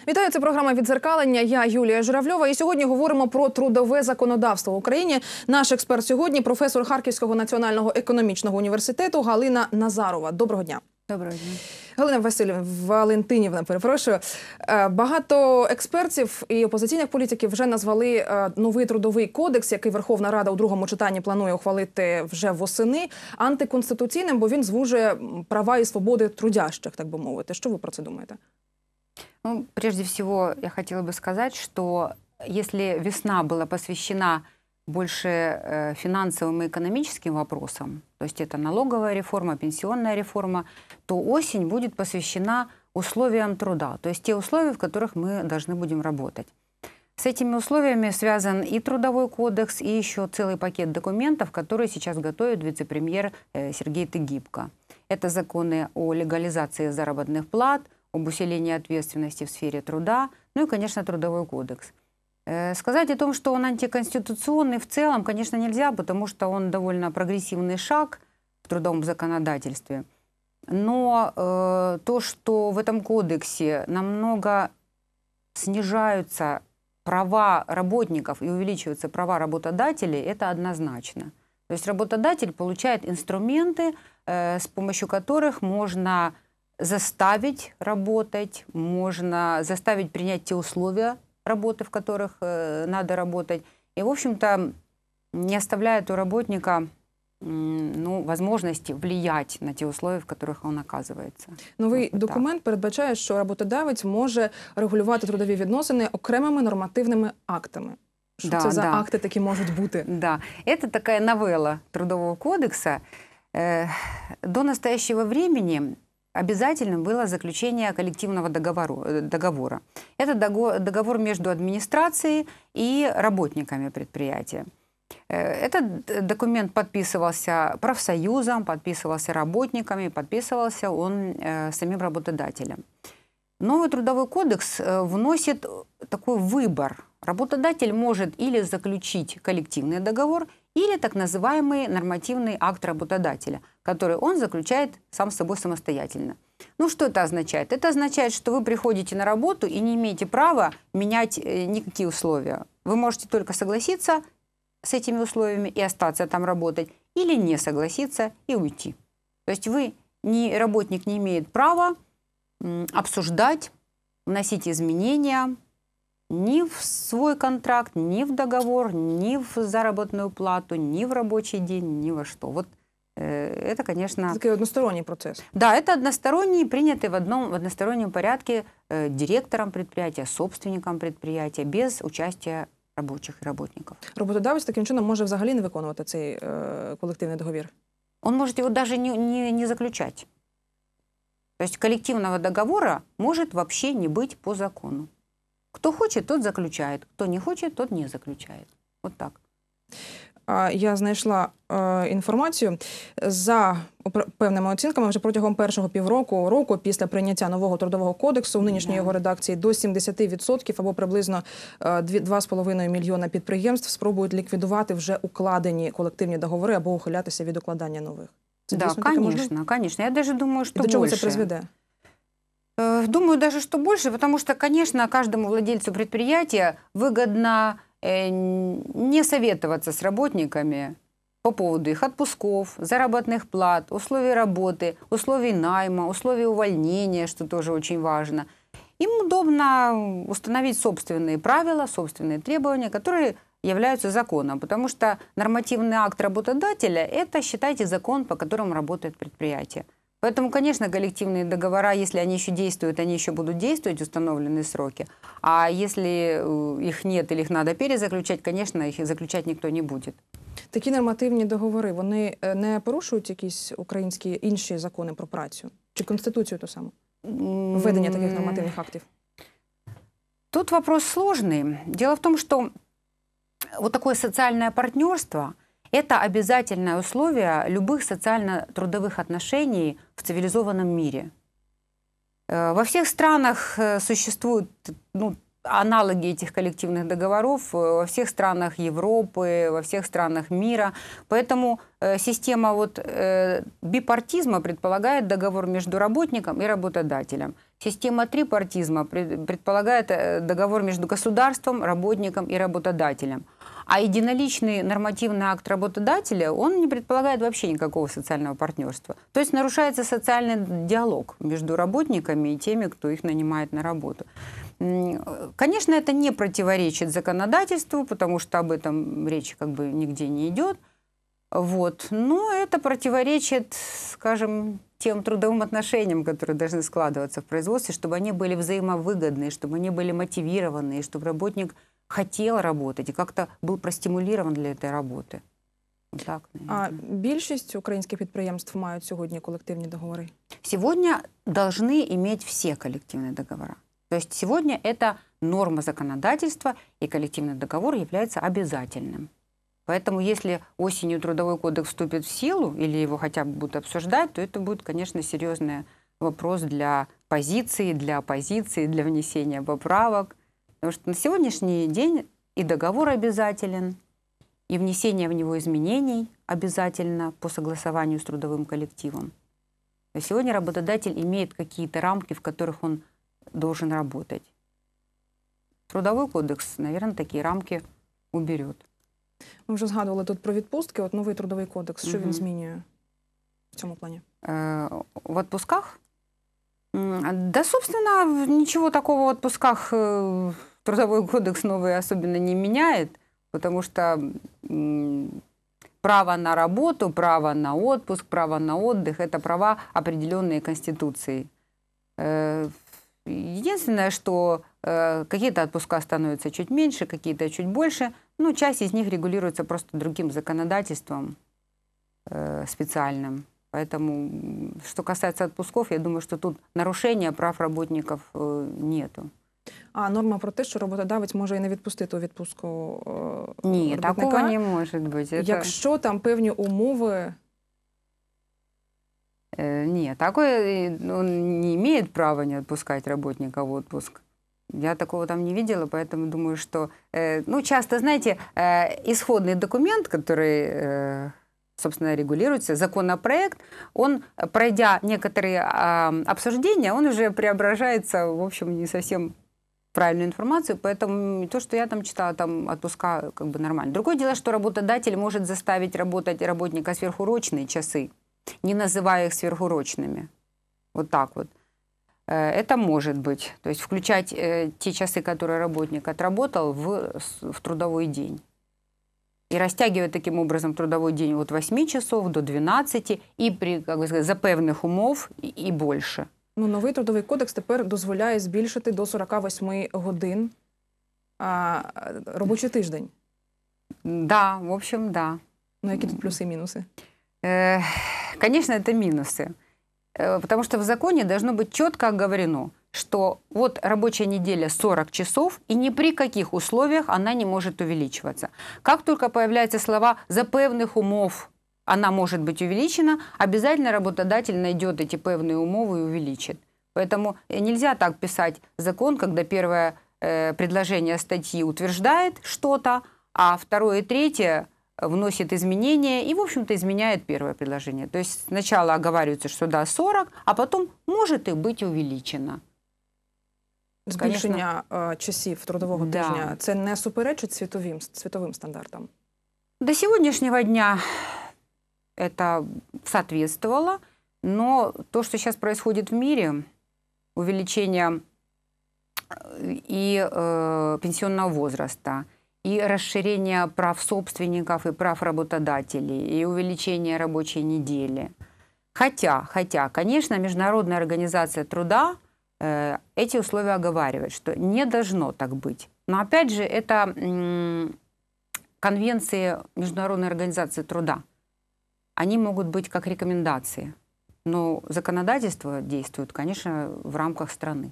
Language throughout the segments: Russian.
Вітаю, це програма «Віддзеркалення». Я Юлія Журавльова. І сьогодні говоримо про трудове законодавство в Україні. Наш експерт сьогодні – професор Харківського національного економічного університету Галина Назарова. Доброго дня. Доброго дня. Галина Валентинівна, перепрошую. Багато експертів і опозиційних політиків вже назвали новий трудовий кодекс, який Верховна Рада у другому читанні планує ухвалити вже восени, антиконституційним, бо він звужує права і свободи трудящих, так би мовити. Що ви про це думаєте? Ну, прежде всего, я хотела бы сказать, что если весна была посвящена больше финансовым и экономическим вопросам, то есть это налоговая реформа, пенсионная реформа, то осень будет посвящена условиям труда, то есть те условия, в которых мы должны будем работать. С этими условиями связан и трудовой кодекс, и еще целый пакет документов, которые сейчас готовит вице-премьер Сергей Тыгибко. Это законы о легализации заработных плат, об усилении ответственности в сфере труда, ну и, конечно, трудовой кодекс. Сказать о том, что он антиконституционный в целом, конечно, нельзя, потому что он довольно прогрессивный шаг в трудовом законодательстве. Но то, что в этом кодексе намного снижаются права работников и увеличиваются права работодателей, это однозначно. То есть работодатель получает инструменты, с помощью которых можно заставить работать, можно заставить принять те условия работы, в которых надо работать. И, в общем-то, не оставляет у работника возможности влиять на те условия, в которых он оказывается. Новий документ передбачає, що роботодавець може регулювати трудові відносини окремими нормативними актами. Що це за акти такі можуть бути? Да, это такая новелла Трудового кодекса. До настоящего времени обязательным было заключение коллективного договора. Это договор между администрацией и работниками предприятия. Этот документ подписывался профсоюзом, подписывался работниками, подписывался он самим работодателем. Новый трудовой кодекс вносит такой выбор. Работодатель может или заключить коллективный договор, или так называемый нормативный акт работодателя, который он заключает сам с собой самостоятельно. Ну, что это означает? Это означает, что вы приходите на работу и не имеете права менять никакие условия. Вы можете только согласиться с этими условиями и остаться там работать, или не согласиться и уйти. То есть работник не имеет права обсуждать, вносить изменения ни в свой контракт, ни в договор, ни в заработную плату, ни в рабочий день, ни во что. Вот это, конечно... Такой односторонний процесс. Да, это односторонний, принятый в одностороннем порядке директором предприятия, собственником предприятия, без участия рабочих и работников. Роботодавець таким чином може взагалі не виконувати цей колективний договір? Он может его даже не заключать. То есть коллективного договора может вообще не быть по закону. Кто хочет, тот заключает. Кто не хочет, тот не заключает. Вот так. Я знайшла інформацію. За певними оцінками, вже протягом першого року після прийняття нового трудового кодексу в нинішній його редакції до 70% або приблизно 2,5 мільйона підприємств спробують ліквідувати вже укладені колективні договори або ухилятися від укладання нових. Да, конечно. Я даже думаю, что больше. До чего это произведет? Думаю даже, что больше, потому что, конечно, каждому владельцу предприятия выгодно не советоваться с работниками по поводу их отпусков, заработных плат, условий работы, условий найма, условий увольнения, что тоже очень важно. Им удобно установить собственные правила, собственные требования, которые являются законом, потому что нормативный акт работодателя – это, считайте, закон, по которому работает предприятие. Поэтому, конечно, коллективные договора, если они еще действуют, они еще будут действовать в установленные сроки. А если их нет или их надо перезаключать, конечно, их заключать никто не будет. Такі нормативні договори, вони не порушують якісь українські інші закони про працю? Чи Конституцію ту саму? Введення таких нормативних актів? Тут вопрос сложный. Дело в том, что вот такое социальное партнерство – это обязательное условие любых социально-трудовых отношений в цивилизованном мире. Во всех странах существуют аналоги этих коллективных договоров, во всех странах Европы, во всех странах мира. Поэтому система бипартизма предполагает договор между работником и работодателем. Система трипартизма предполагает договор между государством, работником и работодателем. А единоличный нормативный акт работодателя, он не предполагает вообще никакого социального партнерства. То есть нарушается социальный диалог между работниками и теми, кто их нанимает на работу. Конечно, это не противоречит законодательству, потому что об этом речи как бы нигде не идет. Вот. Но это противоречит, скажем, тем трудовым отношениям, которые должны складываться в производстве, чтобы они были взаимовыгодные, чтобы они были мотивированные, чтобы работник хотел работать и как-то был простимулирован для этой работи. Так, а більшість українських підприємств мають сьогодні колективні договори? Сегодня должны иметь все коллективные договора. То есть сегодня это норма законодательства, и коллективный договор является обязательным. Поэтому если осенью Трудовой кодекс вступит в силу, или его хотя бы будут обсуждать, то это будет, конечно, серьезный вопрос для позиции, для оппозиции, для внесения поправок. Потому что на сегодняшний день и договор обязателен, и внесение в него изменений обязательно по согласованию с трудовым коллективом. То есть сегодня работодатель имеет какие-то рамки, в которых он должен работать. Трудовой кодекс, наверное, такие рамки уберет. Ми вже згадували тут про відпустки. От новий трудовий кодекс, що він змінює в цьому плані? В отпусках? Да, собственно, ничего такого в отпусках Трудовой кодекс новый особенно не меняет, потому что право на работу, право на отпуск, право на отдых – это права, определенные Конституцией. Единственное, что какие-то отпуска становятся чуть меньше, какие-то чуть больше, но часть из них регулируется просто другим законодательством специальным. Поэтому, что касается отпусков, я думаю, что тут нарушения прав работников нету. А норма про те, що роботодавець може і не відпустити у відпустку Ні, робітника, такого не може бути. Якщо там певні умови... Нет, такой он не имеет права не отпускать работника в отпуск. Я такого там не видела, поэтому думаю, что... Ну, часто, знаете, исходный документ, который, собственно, регулируется, законопроект, он, пройдя некоторые обсуждения, он уже преображается, в общем, не совсем правильную информацию, поэтому то, что я там читала, там отпуска как бы нормально. Другое дело, что работодатель может заставить работать работника сверхурочные часы, не называя их сверхурочными. Вот так вот. Это может быть. То есть включать те часы, которые работник отработал, в трудовой день. И растягивать таким образом трудовой день от 8 часов до 12 и при, как бы сказать, за певних умов и больше. Ну, новий трудовий кодекс тепер дозволяє збільшити до 48 годин робочий тиждень. Да, в общем, да. Ну, які тут плюси і мінуси? Конечно, это минусы. Потому что в законе должно быть четко оговорено, что вот рабочая неделя 40 часов, и ни при каких условиях она не может увеличиваться. Как только появляются слова «за певных умов», она может быть увеличена, обязательно работодатель найдет эти певные умовы и увеличит. Поэтому нельзя так писать закон, когда первое предложение статьи утверждает что-то, а второе и третье вносит изменения и, в общем-то, изменяет первое предложение. То есть сначала оговаривается, что да, 40, а потом может и быть увеличено. Збільшення часів трудового тижня – це не суперечить світовим стандартам? До сегодняшнего дня это соответствовало, но то, что сейчас происходит в мире, увеличение и пенсионного возраста, и расширение прав собственников и прав работодателей, и увеличение рабочей недели. Хотя, конечно, Международная организация труда эти условия оговаривает, что не должно так быть. Но опять же, это конвенции Международной организации труда. Они могут быть как рекомендации, но законодательство действует, конечно, в рамках страны.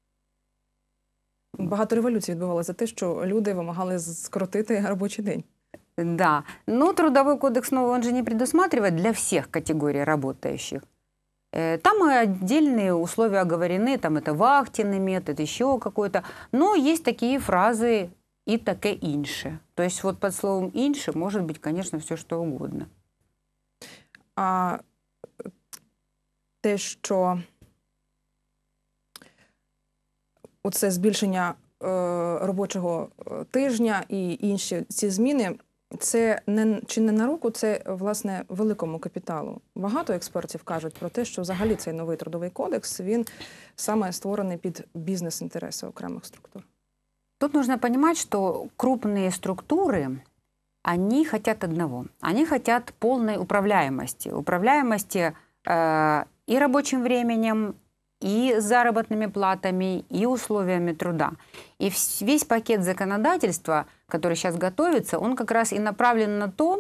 Багато революцій відбувалося за те, що люди вимагали скоротити робочий день. Да, но Трудовой кодекс новый, он же не предусматривает для всех категорий работающих. Там отдельные условия оговорены, там это вахтенный метод, еще какой-то. Но есть такие фразы «и таке інше». То есть вот под словом «інше» может быть, конечно, все что угодно. А те, що оце збільшення робочого тижня і інші ці зміни, це чи не на руку, це, власне, великому капіталу. Багато експертів кажуть про те, що взагалі цей новий трудовий кодекс, він саме створений під бізнес-інтереси окремих структур. Тут нужно понимать, что крупные структуры, они хотят одного. Они хотят полной управляемости. Управляемости и рабочим временем, и заработными платами, и условиями труда. И весь пакет законодательства, который сейчас готовится, он как раз и направлен на то,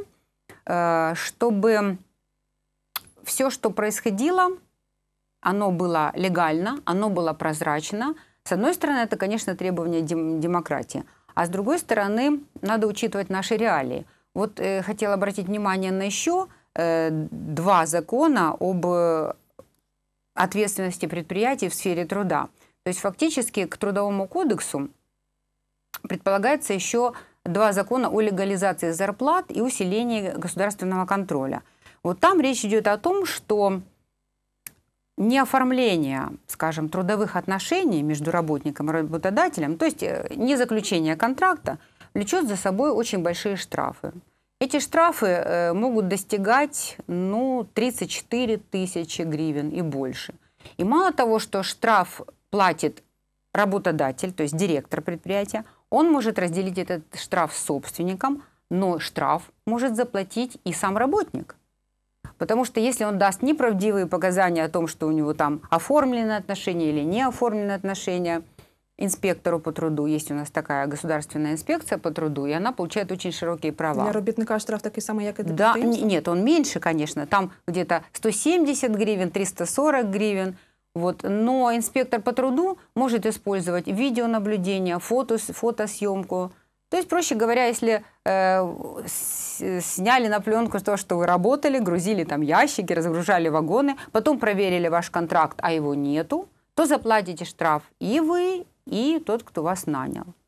чтобы все, что происходило, оно было легально, оно было прозрачно. С одной стороны, это, конечно, требование демократии, а с другой стороны, надо учитывать наши реалии. Вот хотела обратить внимание на еще два закона об ответственности предприятий в сфере труда. То есть фактически к Трудовому кодексу предполагается еще два закона о легализации зарплат и усилении государственного контроля. Вот там речь идет о том, что не оформление, скажем, трудовых отношений между работником и работодателем, то есть не заключение контракта, влечет за собой очень большие штрафы. Эти штрафы могут достигать 34 тысячи гривен и больше. И мало того, что штраф платит работодатель, то есть директор предприятия, он может разделить этот штраф с собственником, но штраф может заплатить и сам работник. Потому что если он даст неправдивые показания о том, что у него там оформлены отношения или не оформлены отношения, инспектору по труду, есть у нас такая государственная инспекция по труду, и она получает очень широкие права. Для робітника штраф такий самий, як і для Да, підприємства? нет, он меньше, конечно, там где-то 170 гривен, 340 гривен, вот. Но инспектор по труду может использовать видеонаблюдение, фотосъемку. То есть, проще говоря, если сняли на пленку то, что вы работали, грузили там ящики, разгружали вагоны, потом проверили ваш контракт, а его нету, то заплатите штраф и вы, и тот, кто вас нанял.